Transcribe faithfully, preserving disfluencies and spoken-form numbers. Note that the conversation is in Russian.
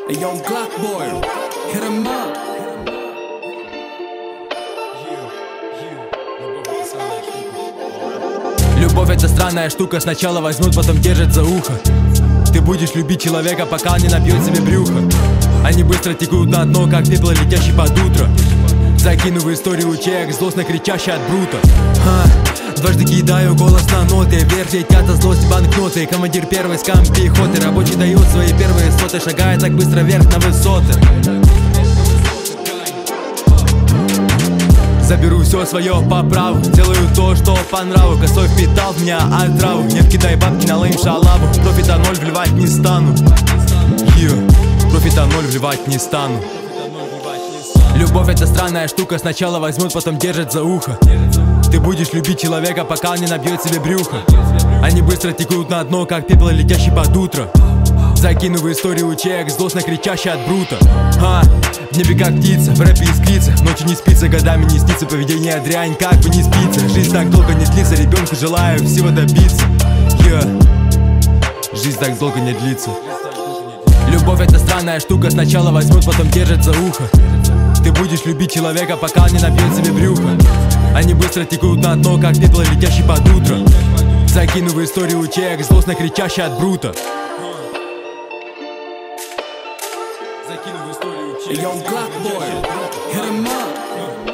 Young Clock Boy, hit him up. Любовь — это странная штука, сначала возьмут, потом держат за ухо. Ты будешь любить человека, пока он не набьет себе брюхо. Они быстро текут на дно, как пепел, летящий под утро. Закину в историю чек, злостно кричащий от брута. Ха, дважды кидаю голос на ноты, вверх летят от злости банкноты. Командир первой скам пехоты, рабочий дает свои первые соты, шагает так быстро вверх на высоты. Заберу все свое по праву, делаю то, что по нраву. Косой впитал в меня отраву, не вкидай бабки, налоим шалаву. Профита ноль вливать не стану, yeah. Профита ноль вливать не стану. Любовь — это странная штука, сначала возьмут, потом держат за ухо. Ты будешь любить человека, пока он не набьет себе брюхо. Они быстро текут на дно, как пепел, летящий под утро. Закину в историю чек, злостно кричащий от брута. Ха, в небе как птица, в рэпе искрится. Ночью не спится, годами не снится, поведение дрянь, как бы не спится. Жизнь так долго не длится, ребенку желаю всего добиться, yeah. Жизнь так долго не длится. Любовь — это странная штука, сначала возьмут, потом держат за ухо. Ты будешь любить человека, пока он не набьет себе брюхо. Они быстро текут на дно, как пепел, летящий под утро. Закину в историю чек, злостно кричащий от брута. Young Clock Boy, hit him up.